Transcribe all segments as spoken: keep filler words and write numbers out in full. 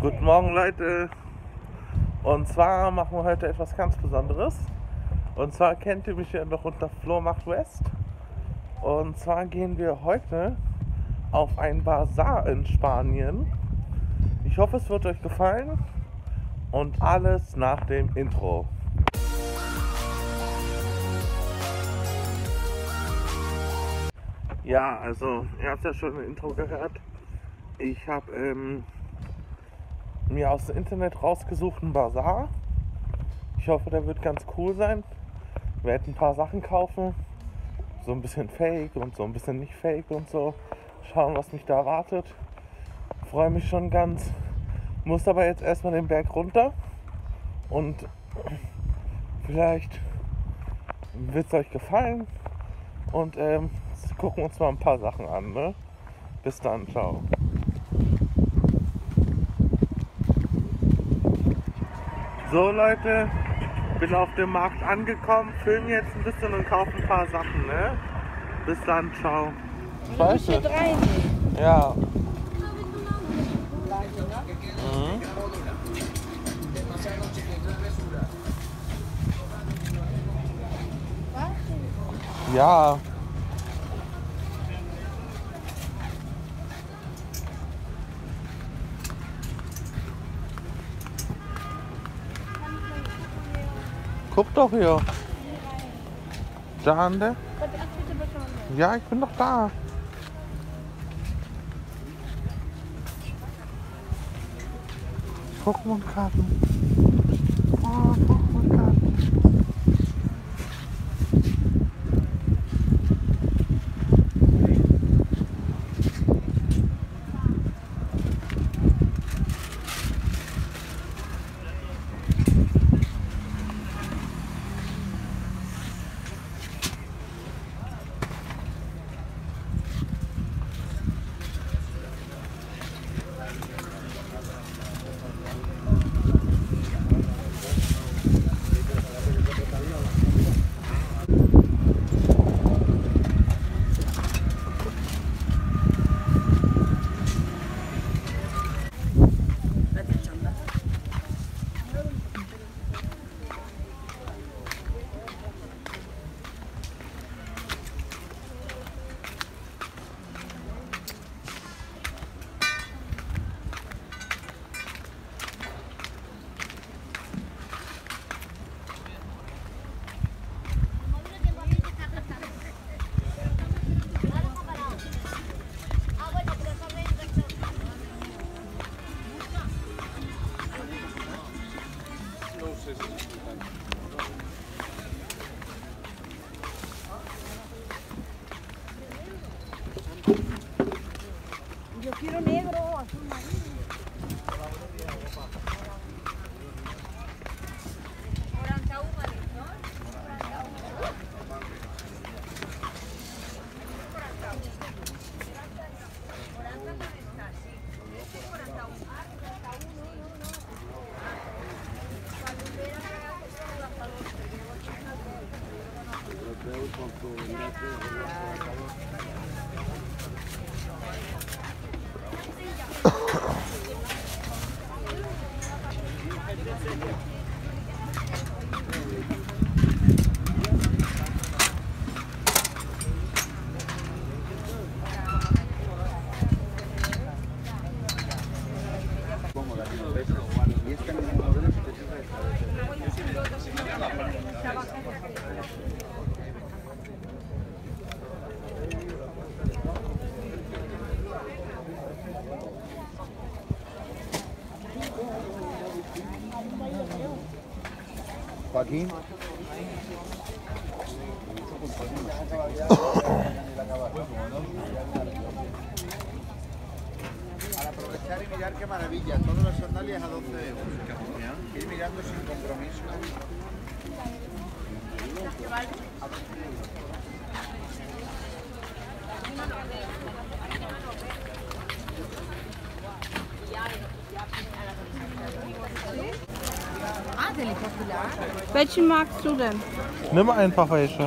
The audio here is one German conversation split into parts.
Guten Morgen, Leute. Und zwar machen wir heute etwas ganz Besonderes. Und zwar kennt ihr mich ja noch unter Flohmarkt West. Und zwar gehen wir heute auf ein Bazar in Spanien. Ich hoffe, es wird euch gefallen. Und alles nach dem Intro. Ja, also ihr habt ja schon im Intro gehört. Ich habe ähm, mir aus dem Internet rausgesucht einen Bazar. Ich hoffe, der wird ganz cool sein. Wir werden ein paar Sachen kaufen. So ein bisschen Fake und so ein bisschen nicht Fake und so. Schauen, was mich da erwartet. Freue mich schon ganz. Muss aber jetzt erstmal den Berg runter. Und vielleicht wird es euch gefallen. Und ähm, gucken uns mal ein paar Sachen an. Ne? Bis dann, ciao. So Leute, bin auf dem Markt angekommen, filme jetzt ein bisschen und kaufe ein paar Sachen, ne? Bis dann, ciao. Scheiße. Ja. Mhm. Ja. Guck doch hier. Da an der? Ja, ich bin doch da. Pokémon-Karten. Oh, Pokémon-Karten. Yo quiero negro o azul marino. Joaquín. Al aprovechar y mirar qué maravilla, todos los sandalias a doce euros. Ir mirando sin compromiso. Welchen magst du denn? Nimm einfach welche.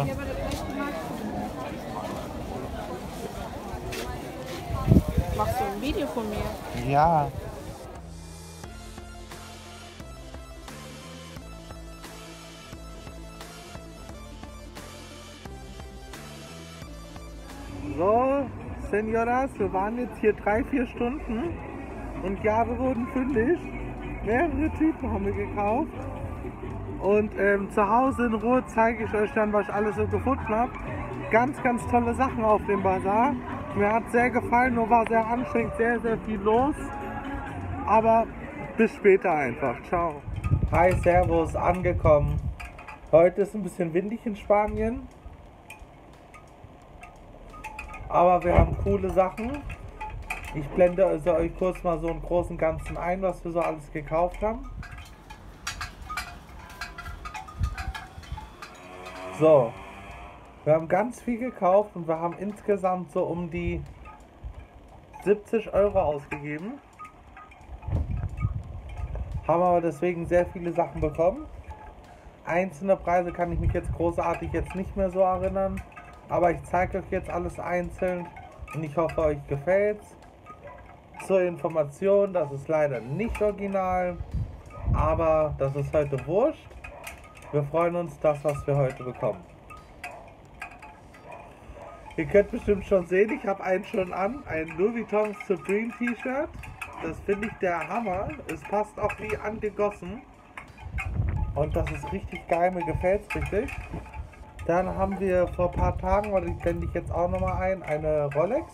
Machst du ein Video von mir? Ja. Senoras, wir waren jetzt hier drei, vier Stunden und ja, wir wurden fündig. Mehrere Typen haben wir gekauft. Und ähm, zu Hause in Ruhe zeige ich euch dann, was ich alles so gefunden habe. Ganz, ganz tolle Sachen auf dem Bazar. Mir hat es sehr gefallen, nur war sehr anstrengend, sehr, sehr viel los. Aber bis später einfach. Ciao. Hi, Servus, angekommen. Heute ist ein bisschen windig in Spanien. Aber wir haben coole Sachen. Ich blende also euch kurz mal so im Großen und Ganzen ein, was wir so alles gekauft haben. So, wir haben ganz viel gekauft und wir haben insgesamt so um die siebzig Euro ausgegeben. Haben aber deswegen sehr viele Sachen bekommen. Einzelne Preise kann ich mich jetzt großartig jetzt nicht mehr so erinnern. Aber ich zeige euch jetzt alles einzeln und ich hoffe, euch gefällt's. Zur Information, das ist leider nicht original, aber das ist heute wurscht. Wir freuen uns, das, was wir heute bekommen. Ihr könnt bestimmt schon sehen, ich habe einen schon an, ein Louis Vuitton Supreme T-Shirt. Das finde ich der Hammer. Es passt auch wie angegossen. Und das ist richtig geil, mir gefällt es richtig. Dann haben wir vor ein paar Tagen, oder die blende ich jetzt auch nochmal ein, eine Rolex.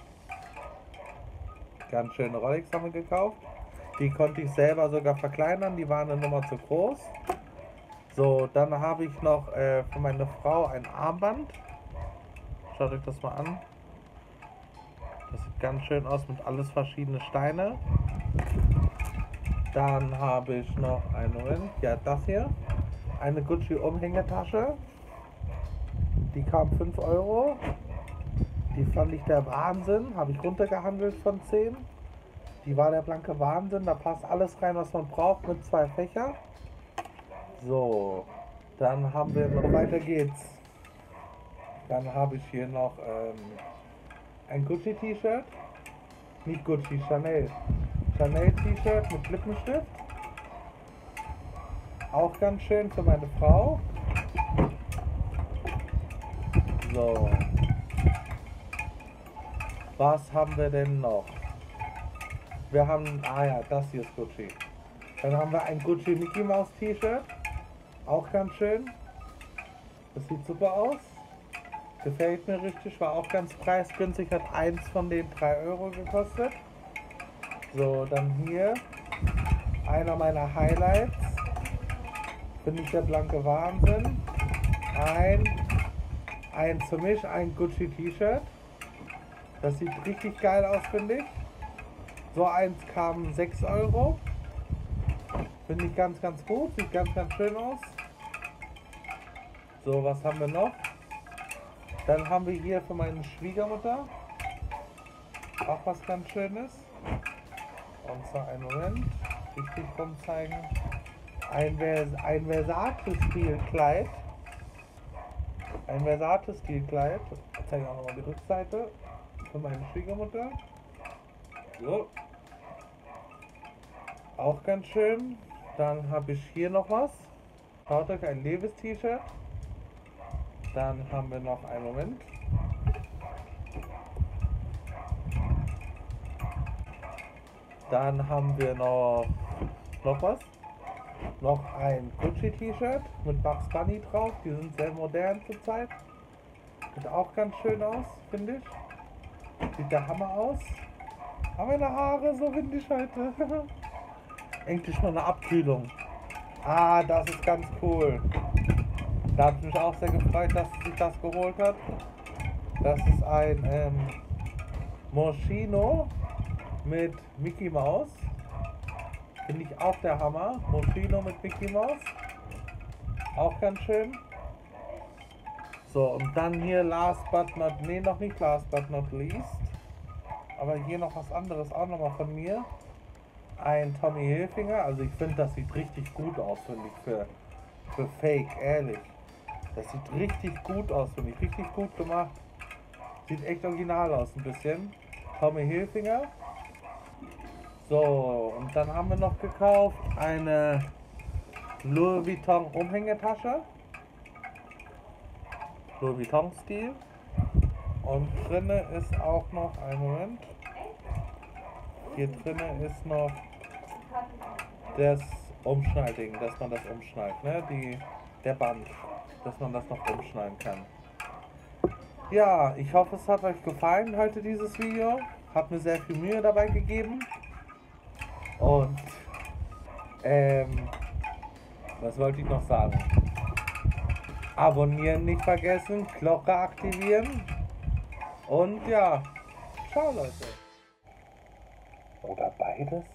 Ganz schöne Rolex haben wir gekauft. Die konnte ich selber sogar verkleinern, die waren eine Nummer zu groß. So, dann habe ich noch äh, für meine Frau ein Armband. Schaut euch das mal an. Das sieht ganz schön aus mit alles verschiedene Steine. Dann habe ich noch einen Moment, ja das hier. Eine Gucci Umhängetasche. Die kam fünf Euro. Die fand ich der Wahnsinn. Habe ich runtergehandelt von zehn. Die war der blanke Wahnsinn. Da passt alles rein, was man braucht, mit zwei Fächern. So, dann haben wir noch, weiter geht's. Dann habe ich hier noch ähm, ein Gucci T-Shirt. Nicht Gucci, Chanel. Chanel T-Shirt mit Lippenstift. Auch ganz schön für meine Frau. So. Was haben wir denn noch? Wir haben, ah ja, das hier ist Gucci. Dann haben wir ein Gucci Mickey Mouse T-Shirt. Auch ganz schön. Das sieht super aus. Gefällt mir richtig. War auch ganz preisgünstig. Hat eins von den drei Euro gekostet. So, dann hier. Einer meiner Highlights. Finde ich der blanke Wahnsinn. Ein, ein für mich, ein Gucci T-Shirt. Das sieht richtig geil aus, finde ich. So eins kam sechs Euro. Finde ich ganz, ganz gut. Sieht ganz, ganz schön aus. So, was haben wir noch? Dann haben wir hier für meine Schwiegermutter auch was ganz Schönes. Und zwar einen Moment. Richtig rumzeigen. Ein, Vers ein Versace-Stil-Kleid. Ein Versace-Stil-Kleid. Ich zeige auch nochmal die Rückseite. Für meine Schwiegermutter. So. Auch ganz schön. Dann habe ich hier noch was. Schaut euch, ein Levi's T-Shirt. Dann haben wir noch einen Moment. Dann haben wir noch, noch was. Noch ein Gucci T-Shirt mit Bugs Bunny drauf. Die sind sehr modern zurzeit. Sieht auch ganz schön aus, finde ich. Sieht der Hammer aus. Haben meine Haare so windig heute. Endlich mal eine Abkühlung. Ah, das ist ganz cool. Da habe ich mich auch sehr gefreut, dass sie sich das geholt hat. Das ist ein ähm, Moschino mit Mickey Mouse. Finde ich auch der Hammer. Moschino mit Mickey Mouse. Auch ganz schön. So, und dann hier last but not, nee, noch nicht last but not least. Aber hier noch was anderes, auch nochmal von mir. Ein Tommy Hilfiger. Also ich finde, das sieht richtig gut aus, finde ich, für, für Fake, ehrlich. Das sieht richtig gut aus, finde ich. Richtig gut gemacht. Sieht echt original aus, ein bisschen. Tommy Hilfiger. So, und dann haben wir noch gekauft eine Louis Vuitton Umhängetasche. Louis Vuitton Stil. Und drinne ist auch noch, einen Moment, hier drinne ist noch das Umschnallding, dass man das umschneidet, ne? Die, der Band, dass man das noch umschneiden kann. Ja, ich hoffe, es hat euch gefallen heute dieses Video. Hat mir sehr viel Mühe dabei gegeben. Und ähm, was wollte ich noch sagen? Abonnieren nicht vergessen, Glocke aktivieren. Und ja, ciao Leute. Oder beides?